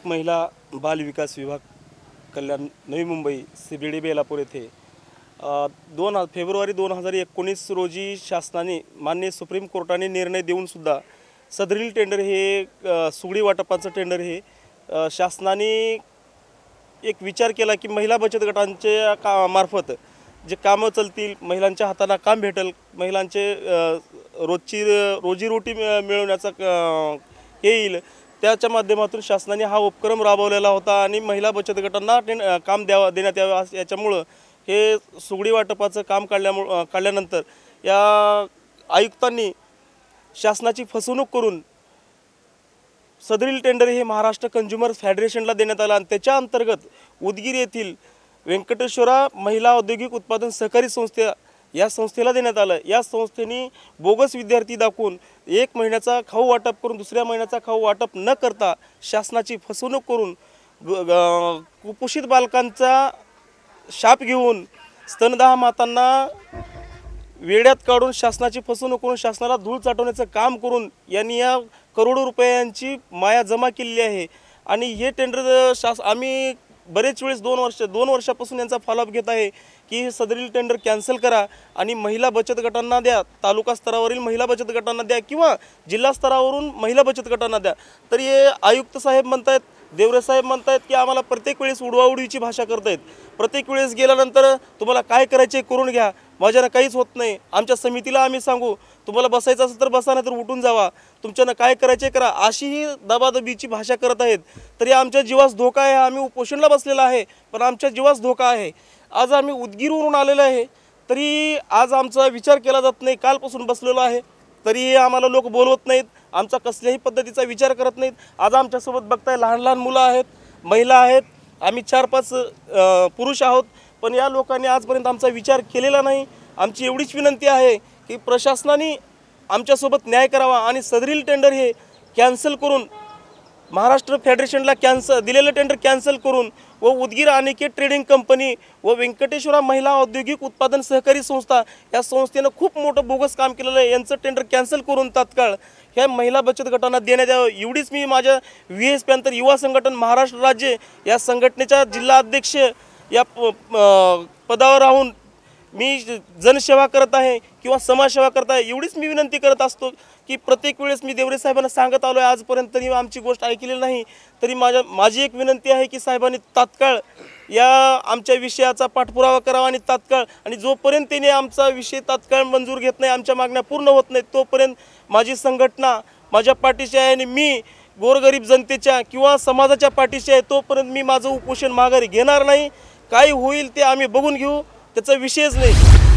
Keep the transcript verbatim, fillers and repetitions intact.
सामाजिक महिला बाल विकास विभाग कल्याण Navi Mumbai C B D Belapur येथे दोन फेब्रुवारी दोन हजार एकोणीस रोजी शासनाने माननीय सुप्रीम कोर्टाने निर्णय देऊनसुद्धा सदरील टेंडर हे सुगडी वाटपाचं टेंडर हे शासनाने एक विचार केला की महिला बचत गटांच्या का मार्फत जे कामं चालतील, महिलांच्या हाताला काम भेटेल, महिलांचे रोजची रोजीरोटी मिळवण्याचा हे येईल, त्याच्या माध्यमातून शासनाने हा उपक्रम राबवलेला होता आणि महिला बचत गटांना काम द्यावा देण्यात यावं याच्यामुळं हे सुगडी वाटपाचं काम काढल्यामुळं काढल्यानंतर या आयुक्तांनी शासनाची फसवणूक करून सदरील टेंडर हे महाराष्ट्र कंझ्युमर फेडरेशनला देण्यात आलं आणि त्याच्या अंतर्गत उदगीर येथील व्यंकटेश्वरा महिला औद्योगिक उत्पादन सहकारी संस्था या संस्थेला देण्यात आलं। या संस्थेने बोगस विद्यार्थी दाखवून एक महिन्याचा खाऊ वाटप करून दुसऱ्या महिन्याचा खाऊ वाटप न करता शासनाची फसवणूक करून कुपोषित बालकांचा शाप घेऊन स्तनदाह मातांना वेड्यात काढून शासनाची फसवणूक करून शासनाला धूळ चाटवण्याचं काम करून यांनी या करोडो रुपयांची माया जमा केलेली आहे। आणि हे टेंडर शास आम्ही बरेच वेळेस दोन वर्ष दोन वर्षापासून यांचा फॉलोअप घेत आहे की हे सदरील टेंडर कॅन्सल करा आणि महिला बचत गटांना द्या, तालुका स्तरावरील महिला बचत गटांना द्या किंवा जिल्हा स्तरावरून महिला बचत गटांना द्या। तर हे आयुक्त साहेब म्हणतायत, देवरे साहेब म्हणतायत की आम्हाला प्रत्येक वेळेस उडवाउडवीची भाषा करतायत, प्रत्येक वेळेस गेल्यानंतर तुम्हाला काय करायचे करून घ्या, माझ्यानं काहीच होत नाही, आमच्या समितीला आम्ही सांगू तुम्हाला बसायचं असेल तर बसा, नाही तर उठून जावा, तुमच्यानं काय करायचे करा, अशी ही दबादबीची भाषा करत आहेत। तरी आमच्या जीवास धोका आहे, आम्ही उपोषणला बसलेला आहे पण आमच्या जीवास धोका आहे। आज आम्ही उदगीरवरून आलेलो आहे तरी आज आमचा विचार केला जात नाही, कालपासून बसलेलो आहे तरी आम्हाला लोक बोलवत नाहीत, आमचा कसल्याही पद्धतीचा विचार करत नाहीत। आज आमच्यासोबत बघताय लहान लहान मुलं आहेत, महिला आहेत, आम्ही चार पाच पुरुष आहोत पण या लोकांनी आजपर्यंत आमचा विचार केलेला नाही। आमची एवढीच विनंती आहे की प्रशासनाने आमच्यासोबत न्याय करावा आणि सदरील टेंडर हे कॅन्सल करून महाराष्ट्र फेडरेशनला कॅन्सल दिलेलं टेंडर कॅन्सल करून व उदगीर अनिकेत ट्रेडिंग कंपनी व व्यंकटेश्वरा महिला औद्योगिक उत्पादन सहकारी संस्था या संस्थेनं खूप मोठं बोगस काम केलेलं आहे, यांचं टेंडर कॅन्सल करून तात्काळ ह्या महिला बचत गटांना देण्यात यावं एवढीच मी माझ्या व्ही एस पी अंतर युवा संघटन महाराष्ट्र राज्य या संघटनेच्या जिल्हा अध्यक्ष या पदावर राहून मी जनसेवा करत आहे किंवा समाजसेवा करत आहे, एवढीच मी विनंती करत असतो की प्रत्येक वेळेस मी देवरे साहेबांना सांगत आलो आहे, आजपर्यंत तरी आमची गोष्ट ऐकलेली नाही। तरी माझ्या माझी एक विनंती आहे की साहेबांनी तात्काळ या आमच्या विषयाचा पाठपुरावा करावा आणि तात्काळ आणि जोपर्यंत त्यांनी आमचा विषय तात्काळ मंजूर घेत नाही, आमच्या मागण्या पूर्ण होत नाहीत, तोपर्यंत माझी संघटना माझ्या पाठीशी आहे आणि मी गोरगरीब जनतेच्या किंवा समाजाच्या पाठीशी आहे, तोपर्यंत मी माझं उपोषण माघारी घेणार नाही। काय होईल ते आम्ही बघून घेऊ, त्याचा विषयच नाही।